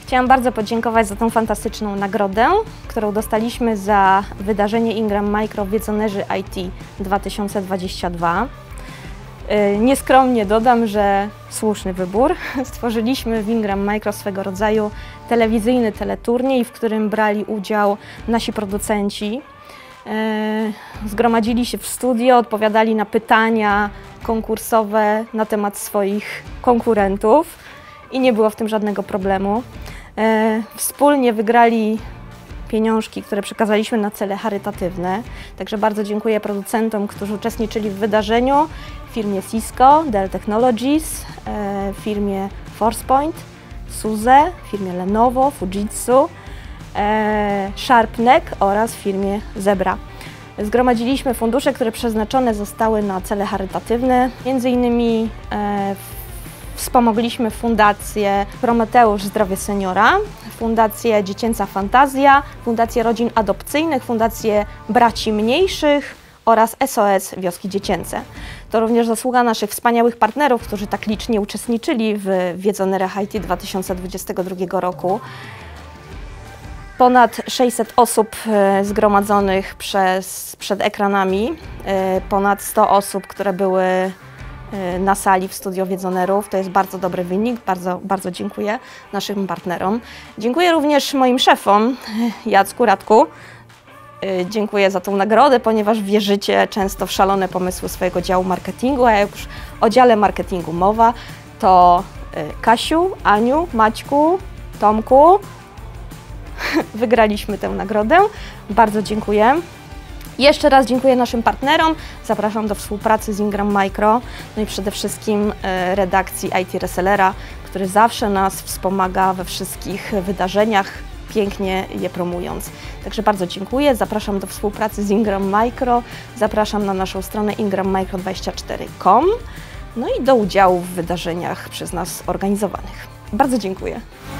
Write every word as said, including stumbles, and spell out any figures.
Chciałam bardzo podziękować za tą fantastyczną nagrodę, którą dostaliśmy za wydarzenie Ingram Micro Wiedzonerzy I T dwa tysiące dwadzieścia dwa. Nieskromnie dodam, że słuszny wybór. Stworzyliśmy w Ingram Micro swego rodzaju telewizyjny teleturniej, w którym brali udział nasi producenci. Zgromadzili się w studio, odpowiadali na pytania konkursowe na temat swoich konkurentów i nie było w tym żadnego problemu. Wspólnie wygrali pieniążki, które przekazaliśmy na cele charytatywne. Także bardzo dziękuję producentom, którzy uczestniczyli w wydarzeniu, firmie Cisco, Dell Technologies, firmie Forcepoint, Suze, firmie Lenovo, Fujitsu, SharpNeck oraz firmie Zebra. Zgromadziliśmy fundusze, które przeznaczone zostały na cele charytatywne. Między innymi wspomogliśmy Fundację Prometeusz Zdrowie Seniora, Fundację Dziecięca Fantazja, Fundację Rodzin Adopcyjnych, Fundację Braci Mniejszych oraz S O S Wioski Dziecięce. To również zasługa naszych wspaniałych partnerów, którzy tak licznie uczestniczyli w Wiedzonerach I T dwa tysiące dwudziestego drugiego roku. Ponad sześćset osób zgromadzonych przez, przed ekranami, ponad sto osób, które były na sali w studio Wiedzonerów. To jest bardzo dobry wynik, bardzo, bardzo dziękuję naszym partnerom. Dziękuję również moim szefom, Jacku, Radku. Dziękuję za tą nagrodę, ponieważ wierzycie często w szalone pomysły swojego działu marketingu, a jak już o dziale marketingu mowa, to Kasiu, Aniu, Maćku, Tomku, wygraliśmy tę nagrodę. Bardzo dziękuję. Jeszcze raz dziękuję naszym partnerom, zapraszam do współpracy z Ingram Micro, no i przede wszystkim redakcji I T Resellera, który zawsze nas wspomaga we wszystkich wydarzeniach, pięknie je promując. Także bardzo dziękuję, zapraszam do współpracy z Ingram Micro, zapraszam na naszą stronę ingram micro dwadzieścia cztery kropka com, no i do udziału w wydarzeniach przez nas organizowanych. Bardzo dziękuję.